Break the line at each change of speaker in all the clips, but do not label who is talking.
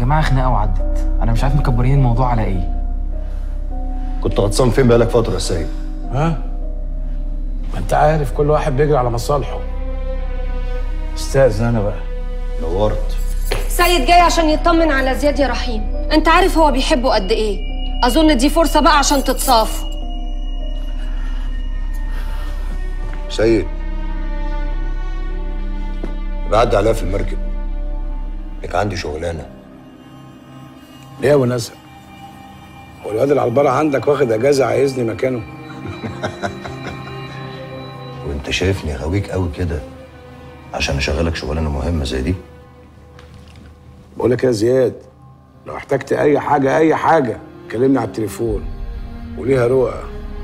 جماعه خناقه وعدت، انا مش عارف مكبرين الموضوع على ايه.
كنت غطسان فين بقالك فتره يا سيد؟
ها؟ ما انت عارف كل واحد بيجري على مصالحه. استاذن انا بقى.
نورت.
سيد جاي عشان يطمن على زياد يا رحيم، انت عارف هو بيحبه قد ايه. اظن دي فرصه بقى عشان تتصافوا.
سيد بعدي عليها في المركب، لك عندي شغلانه.
ليه يا ابو نسب؟ هو الواد العلبره عندك واخد اجازه عايزني مكانه؟
وانت شايفني غاويك قوي كده عشان اشغلك شغلانه مهمه زي دي؟
بقول لك يا زياد، لو احتجت اي حاجه كلمني على التليفون وليها رؤى.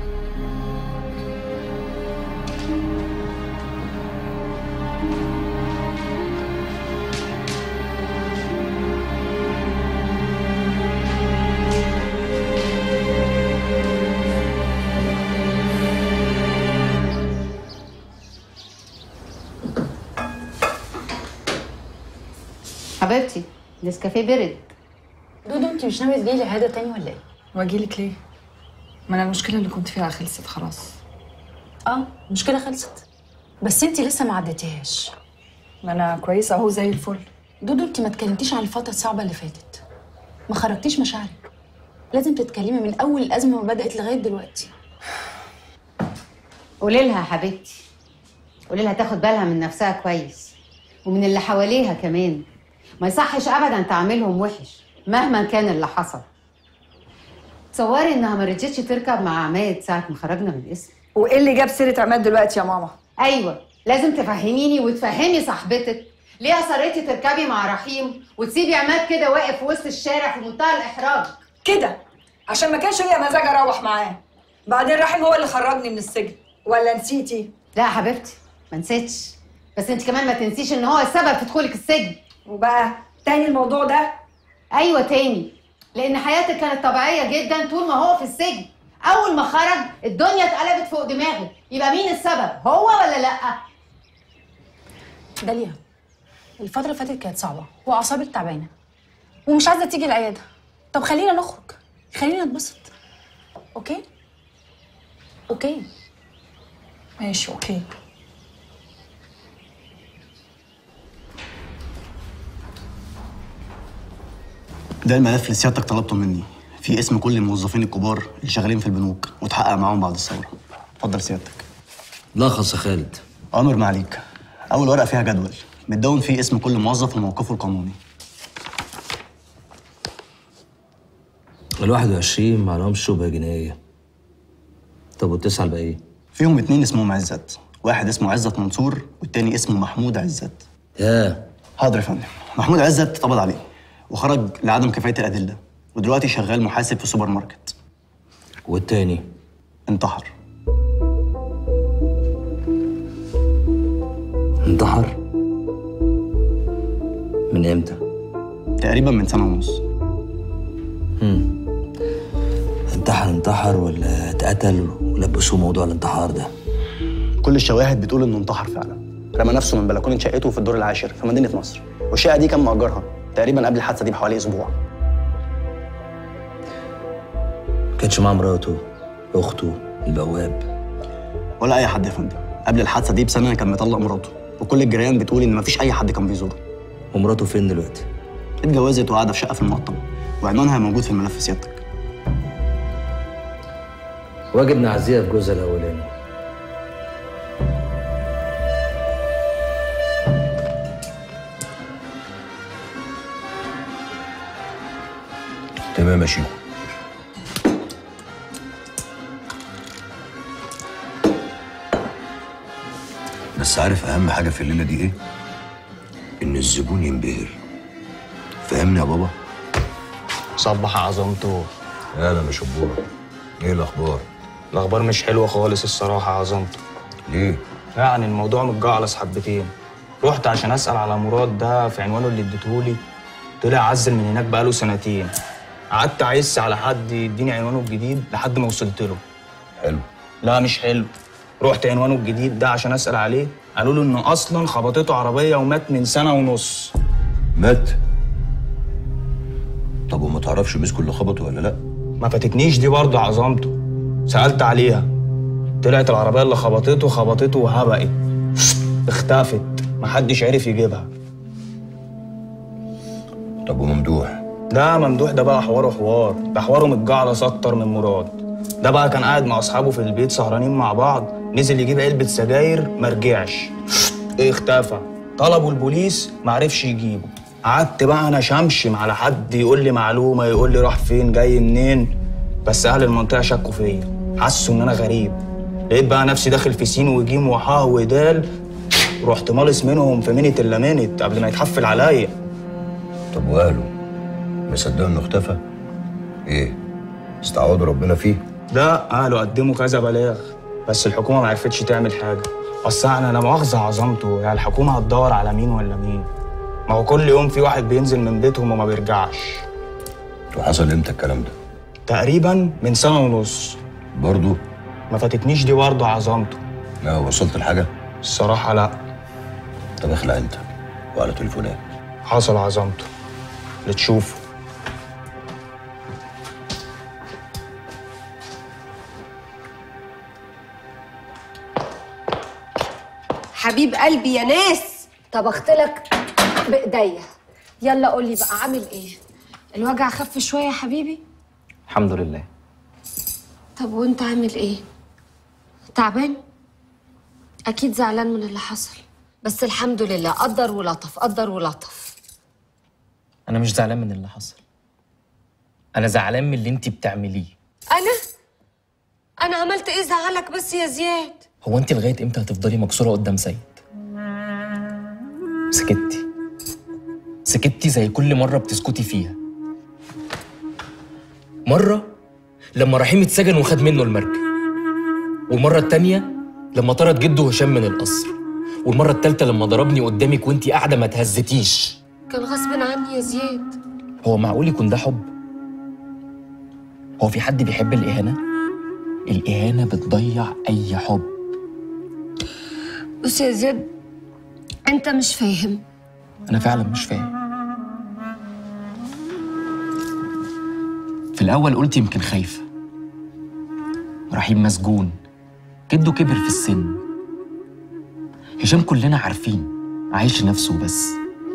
حبيبتي نسكافيه برد.
دودو انت مش ناويه تجيلي عياده تاني ولا ايه؟
واجيلك ليه؟ ما انا المشكله اللي كنت فيها خلصت خلاص.
المشكله خلصت، بس انت لسه ما عدتيهاش.
ما انا كويسه اهو زي الفل.
دودو انت ما اتكلمتيش عن الفتره الصعبه اللي فاتت، ما خرجتيش مشاعرك. لازم تتكلمي من اول الازمه ما بدات لغايه دلوقتي.
قولي لها يا حبيبتي، قولي لها تاخد بالها من نفسها كويس ومن اللي حواليها كمان. ما يصحش ابدا تعاملهم وحش مهما كان اللي حصل. تصوري انها ما رضيتش تركب مع عماد ساعه ما خرجنا من القسم.
وايه اللي جاب سيره عماد دلوقتي يا ماما؟
ايوه لازم تفهميني وتفهمي صاحبتك ليه اصريتي تركبي مع رحيم وتسيبي عماد كده واقف في وسط الشارع في منتهى الاحراج
كده عشان ما كانش ليا مزاج اروح معاه. بعدين رحيم هو اللي خرجني من السجن، ولا نسيتي؟
لا يا حبيبتي ما نسيتش، بس انت كمان ما تنسيش ان هو السبب في دخولك السجن.
وبقى تاني الموضوع ده؟
ايوه تاني، لان حياتك كانت طبيعيه جدا طول ما هو في السجن. اول ما خرج الدنيا اتقلبت فوق دماغه. يبقى مين السبب، هو ولا لا؟
داليا الفتره اللي فاتت كانت صعبه واعصابك تعبانه ومش عايزه تيجي العياده. طب خلينا نخرج، خلينا نتبسط. اوكي
ماشي اوكي.
ده الملف اللي سيادتك طلبته مني، في اسم كل الموظفين الكبار اللي شغالين في البنوك وتحقق معاهم بعد الثوره. اتفضل سيادتك.
لخص يا خالد.
امر معاليك. اول ورقه فيها جدول متدون فيه اسم كل موظف وموقفه القانوني.
ال21 معلهمش شبهه جنائيه. طب وال9 الباقيين؟
فيهم 2 اسمهم عزت، واحد اسمه عزت منصور والتاني اسمه محمود عزت. حاضر يا فندم. محمود عزت اتقبض عليه وخرج لعدم كفايه الادله، ودلوقتي شغال محاسب في سوبر ماركت.
والتاني؟
انتحر.
انتحر؟ من امتى؟
تقريبا من 1.5 سنة.
انتحر ولا اتقتل ولبسوه موضوع الانتحار ده؟
كل الشواهد بتقول انه انتحر فعلا. رمى نفسه من بلكونه شقته في الدور العاشر في مدينه نصر، والشقه دي كان مأجرها تقريبا قبل الحادثه دي بحوالي اسبوع.
ما كانش معاه مراته، اخته، البواب؟
ولا اي حد يا فندم. قبل الحادثه دي بسنه كان مطلق مراته، وكل الجيران بتقول ان مفيش اي حد كان بيزوره.
ومراته فين دلوقتي؟
اتجوزت وقاعده في شقه في المقطم، وعنوانها موجود في الملف سيادتك.
واجب نعزيها في جوزها الاولاني.
تمام يا شيخو. بس عارف اهم حاجه في الليله دي ايه؟ ان الزبون ينبهر. فاهمني يا بابا؟
صبح عظمته.
اهلا يا شبوره. ايه الاخبار؟
الاخبار مش حلوه خالص الصراحه عظمته.
ليه؟
يعني الموضوع متجعلص حبتين. رحت عشان اسال على مراد ده في عنوانه اللي اديتهولي، طلع عزل من هناك بقاله 2 سنين. قعدت اعس على حد يديني عنوانه الجديد لحد ما وصلت له.
حلو.
لا مش حلو. رحت عنوانه الجديد ده عشان اسال عليه، قالوا له انه اصلا خبطته عربيه ومات من 1.5 سنة.
مات؟ طب وما تعرفش مسكوا اللي خبطوا ولا لا؟
ما فاتتنيش دي برضه عظمته. سألت عليها، طلعت العربية اللي خبطته وهبقت اختفت، محدش عرف يجيبها.
طب وممدوح؟
لا ممدوح ده بقى حواره ده حواره متجعلص اكتر من مراد. ده بقى كان قاعد مع اصحابه في البيت سهرانين مع بعض، نزل يجيب علبة سجاير مرجعش، اختفى. طلبوا البوليس معرفش يجيبه. قعدت بقى انا شمشم على حد يقول لي معلومة، يقول لي راح فين جاي منين، بس اهل المنطقة شكوا فيا، حسوا ان انا غريب. لقيت بقى نفسي داخل في سين وجيم وحاه ودال، رحت مالص منهم في منت الا منت قبل ما يتحفل عليا.
طب واهله مصدقوا انه اختفى؟ ايه؟ استعوضوا ربنا فيه؟
لا اهله قدموا كذا بلاغ، بس الحكومه ما عرفتش تعمل حاجه. اصل انا مؤاخذه عظمته، يعني الحكومه هتدور على مين ولا مين؟ ما هو كل يوم في واحد بينزل من بيتهم وما بيرجعش.
وحصل امتى الكلام ده؟
تقريبا من سنه ونص.
برضه؟
ما فاتتنيش دي برضه عظمته.
لا وصلت لحاجه؟
الصراحه لا.
طب اخلع انت وعلى تليفونات.
حصل عظمته اللي تشوفه.
حبيب قلبي يا ناس، طبخت لك بايديا. يلا قول لي بقى عامل ايه؟ الوجع خف شويه يا حبيبي؟
الحمد لله.
طب وانت عامل ايه؟ تعبان؟ اكيد زعلان من اللي حصل، بس الحمد لله قدر ولطف قدر ولطف.
انا مش زعلان من اللي حصل، انا زعلان من اللي انت بتعمليه.
انا عملت ايه زعلك بس يا زياد؟
هو انت لغايه امتى هتفضلي مكسوره قدام سيد؟ سكتي زي كل مره بتسكتي فيها. مره لما رحيم اتسجن وخد منه المركب، والمره التانيه لما طرد جده هشام من القصر، والمره التالته لما ضربني قدامك وانت قاعده ما تهزتيش.
كان غصب عني يا زياد.
هو معقول يكون ده حب؟ هو في حد بيحب الإهانة؟ الإهانة بتضيع أي حب.
بص يا زياد، أنت مش فاهم.
أنا فعلا مش فاهم. في الأول قلت يمكن خايفة، رحيم مسجون، جده كبر في السن، هشام كلنا عارفين عايش نفسه بس.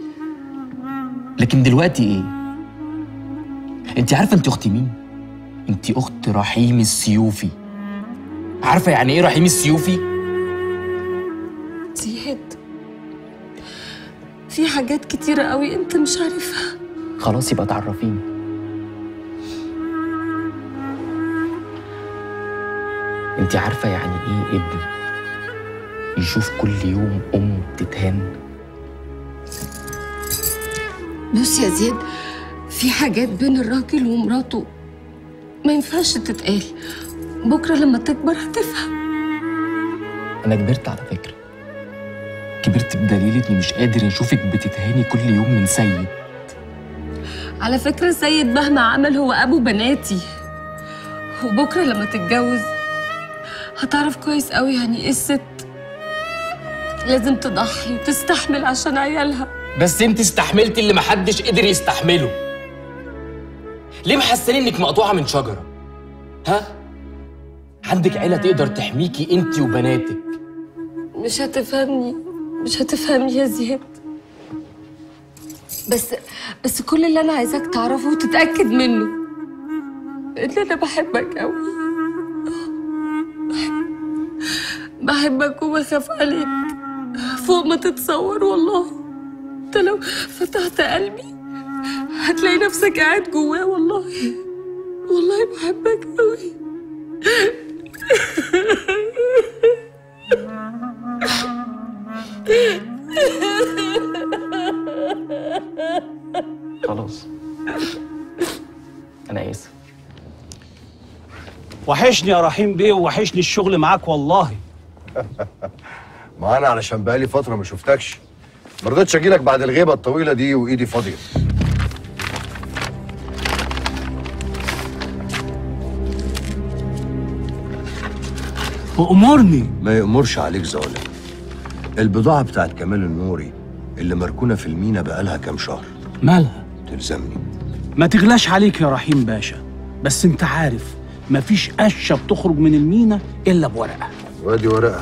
لكن دلوقتي إيه؟ أنت عارفة أنت أخت مين؟ أنت أخت رحيم السيوفي. عارفة يعني إيه رحيم السيوفي؟
زياد، في حاجات كتيرة قوي أنت مش عارفها.
خلاص يبقى تعرفيني. أنت عارفة يعني إيه ابن يشوف كل يوم أمه بتتهان؟
بص يا زياد، في حاجات بين الراجل ومراته ما ينفعش تتقال. بكرة لما تكبر هتفهم.
أنا كبرت على فكرة، كبرت بدليل إني مش قادر أشوفك بتتهاني كل يوم من سيد.
على فكرة سيد مهما عمل هو أبو بناتي، وبكرة لما تتجوز هتعرف كويس قوي يعني إيه الست لازم تضحي وتستحمل عشان عيالها.
بس انت استحملتي اللي محدش قدر يستحمله. ليه محسنين انك مقطوعه من شجره؟ ها؟ عندك عيله تقدر تحميكي انت وبناتك.
مش هتفهمني يا زياد. بس كل اللي انا عايزاك تعرفه وتتاكد منه ان انا بحبك قوي. بحبك وبخاف عليك فوق ما تتصور. والله انت لو فتحت قلبي هتلاقي نفسك قاعد جواه. والله بحبك قوي.
خلاص انا اسف.
وحشني يا رحيم بيه، ووحشني الشغل معاك والله.
ما انا علشان بقالي فتره ما شفتكش، ما رضيتش اجيلك بعد الغيبه الطويله دي وايدي فاضيه.
وامرني.
ما يأمرش عليك ظالم. البضاعه بتاعت كمال النوري اللي مركونه في المينا بقالها كام شهر.
مالها؟
تلزمني.
ما تغلاش عليك يا رحيم باشا، بس انت عارف مفيش قشه بتخرج من المينا الا بورقه.
وادي ورقه،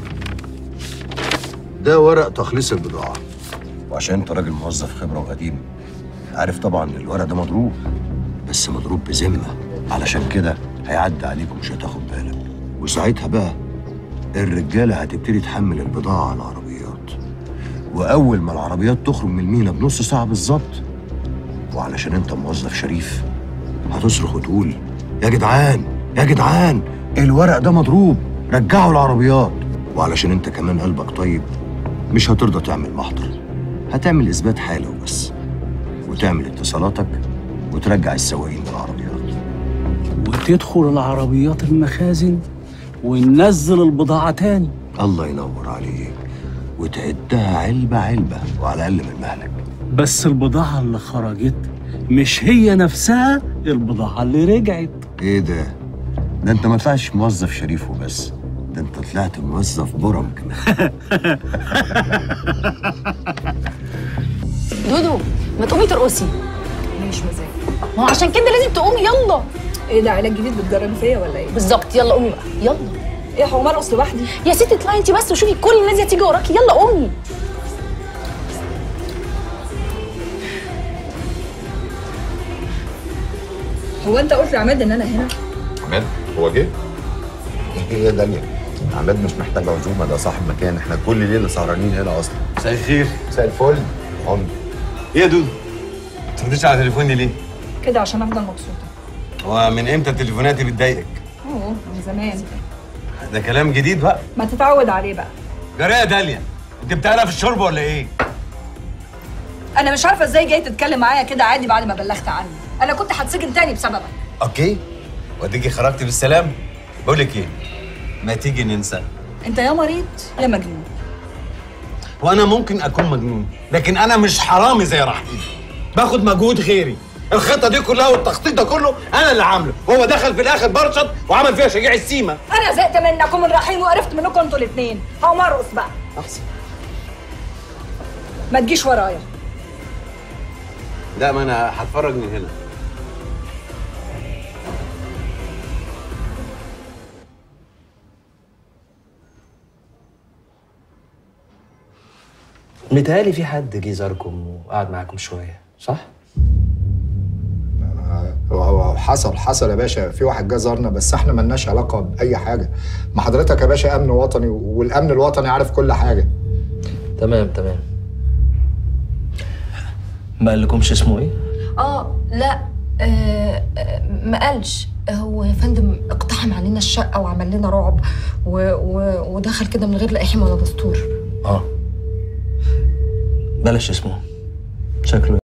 ده ورق تخليص البضاعه، وعشان انت راجل موظف خبره وقديم عارف طبعا ان الورق ده مضروب، بس مضروب بذمه، علشان كده هيعدي عليك ومش هتاخد بالك، وساعتها بقى الرجاله هتبتدي تحمل البضاعه على العربيات، واول ما العربيات تخرج من المينا بنص ساعه بالظبط، وعلشان انت موظف شريف هتصرخ وتقول يا جدعان يا جدعان الورق ده مضروب، رجعوا العربيات. وعلشان انت كمان قلبك طيب مش هترضى تعمل محضر، هتعمل اثبات حاله وبس، وتعمل اتصالاتك وترجع السواقين بالعربيات،
وتدخل العربيات المخازن وننزل البضاعه تاني.
الله ينور عليك، وتعدها علبه علبه وعلى اقل من مهلك.
بس البضاعه اللي خرجت مش هي نفسها البضاعه اللي رجعت.
ايه ده انت ما طلعتش موظف شريف وبس، ده انت طلعت موظف برم كمان.
دودو ما تقومي ترقصي.
مش مزاج.
ما هو عشان كده لازم تقومي. يلا.
ايه ده علاج جديد بتجربي فيا ولا ايه؟
بالظبط. يلا قومي بقى يلا.
ايه هو مرقص لوحدي؟
يا ستي اطلعي انت بس وشوفي كل الناس هتيجي وراكي. يلا قومي.
هو انت قلت لعماد ان انا هنا؟
عماد هو جه؟ ايه يا داليا؟ عماد مش محتاج عزومه، ده صاحب مكان، احنا كل ليله سهرانين هنا اصلا.
مساء الخير.
مساء الفل. عمر.
ايه يا دودو؟ ما تردش على تليفوني ليه؟
كده عشان افضل مبسوطه.
هو من امتى تليفوناتي بتضايقك؟
من زمان.
ده كلام جديد بقى.
ما تتعود عليه بقى.
جرى يا داليا، انت بتعرف في الشرب ولا ايه؟
انا مش عارفه ازاي جاي تتكلم معايا كده عادي بعد ما بلغت عني. انا كنت هتسجن تاني بسببك.
اوكي، واديكي خرجتي بالسلام. بقول لك ايه، ما تيجي ننسى.
انت يا مريض يا مجنون.
وانا ممكن اكون مجنون، لكن انا مش حرامي زي رحيم. باخد مجهود غيري. الخطه دي كلها والتخطيط ده كله انا اللي عامله، وهو دخل في الاخر برشط وعمل فيها شجاع السيما.
انا زهقت منكم من رحيم وقرفت منكم انتوا الاثنين. هقوم ارقص بقى.
احسن.
ما تجيش ورايا.
لا، ما انا هتفرج من هنا.
متهيألي في حد جه زاركم وقعد معاكم شويه، صح؟
هو حصل يا باشا، في واحد جه زارنا، بس احنا ملناش علاقه باي حاجه. ما حضرتك يا باشا امن وطني، والامن الوطني عارف كل حاجه.
تمام. ما قالكمش اسمه ايه؟
لا ما قالش. هو يا فندم اقتحم علينا الشقه وعمل لنا رعب ودخل كده من غير لا احم ولا دستور.
بلاش اسمه، شكله